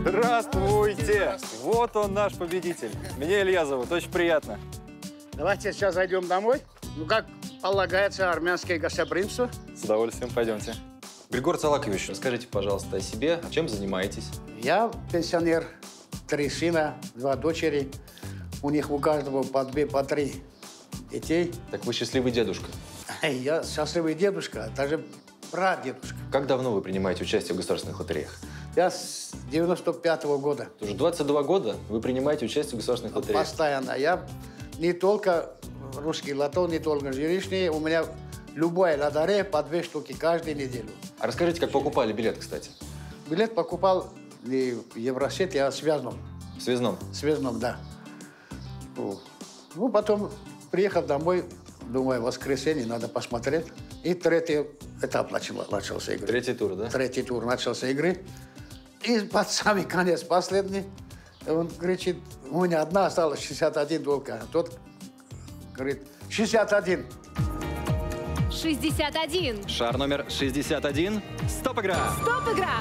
Здравствуйте! Вот он, наш победитель. Меня Илья зовут, очень приятно. Давайте сейчас зайдем домой. Ну, как полагается армянское гостеприимство. С удовольствием, пойдемте. Григорий Цалакович, расскажите, пожалуйста, о себе. Чем занимаетесь? Я пенсионер, 3 сына, 2 дочери. У них у каждого по 2, по 3 детей. Так вы счастливый дедушка. Я счастливый дедушка, даже прадедушка. Как давно вы принимаете участие в государственных лотереях? Я с 95-го года. Уже 22 года вы принимаете участие в государственных лотереях? Постоянно. Я не только русский лото, не только жилищный. У меня любая лотерея по 2 штуки каждую неделю. А расскажите, как покупали билет, кстати? Билет покупал не в Евросете, а в Связном. В связном? В Связном, да. Ну, потом, приехав домой, думаю, воскресенье, надо посмотреть. И 3-й этап начался игры. 3-й тур, да? 3-й тур начался игры. И под самый конец, последний, он кричит, у меня одна осталась, 61 только. А тот говорит, 61. 61. Шар номер 61. Стоп-игра! Стоп-игра!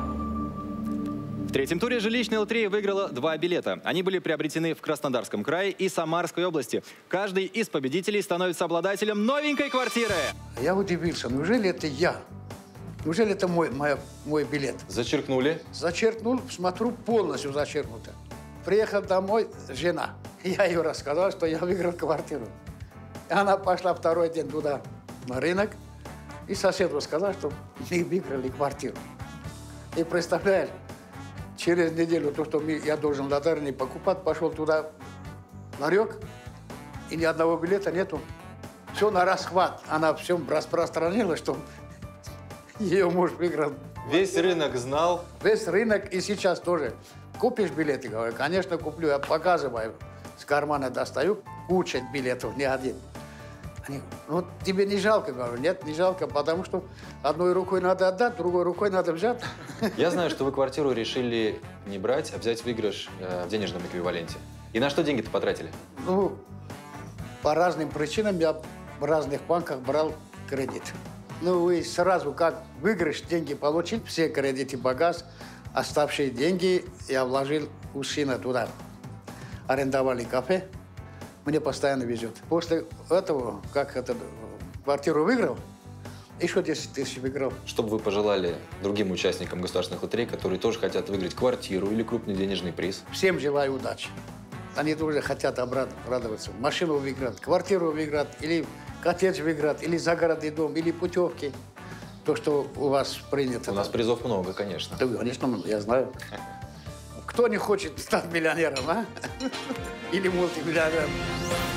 В третьем туре жилищная лотерея выиграла 2 билета. Они были приобретены в Краснодарском крае и Самарской области. Каждый из победителей становится обладателем новенькой квартиры. Я удивился, неужели это я? Неужели это мой билет? Зачеркнули. Зачеркнул, смотрю, полностью зачеркнуто. Приехал домой, жена. Я ей рассказал, что я выиграл квартиру. И она пошла второй день туда, на рынок, и соседу сказала, что мы выиграли квартиру. И представляешь, через неделю то, что я должен лотерейный покупать, пошел туда ларек, и ни одного билета нету. Все на расхват. Она все распространила, что ее муж выиграл. Весь рынок знал. Весь рынок и сейчас тоже. Купишь билеты? Говорю, конечно, куплю. Я показываю, с кармана достаю, куча билетов, не один. Они, ну, тебе не жалко? Говорю, нет, не жалко, потому что одной рукой надо отдать, другой рукой надо взять. Я знаю, что вы квартиру решили не брать, а взять выигрыш в денежном эквиваленте. И на что деньги-то потратили? Ну, по разным причинам я в разных банках брал кредит. Ну и сразу, как выигрыш, деньги получил, все кредиты погас, оставшие деньги я вложил у сына туда. Арендовали кафе, мне постоянно везет. После этого, как квартиру выиграл, еще 10 тысяч выиграл. Что бы вы пожелали другим участникам государственных лотерей, которые тоже хотят выиграть квартиру или крупный денежный приз? Всем желаю удачи. Они тоже хотят обрадоваться. Машину выиграть, квартиру выиграть, или коттедж выиграть, или загородный дом, или путевки. То, что у вас принято. У нас призов много, конечно. Да, конечно, я знаю. Кто не хочет стать миллионером, а? Или мультимиллионером?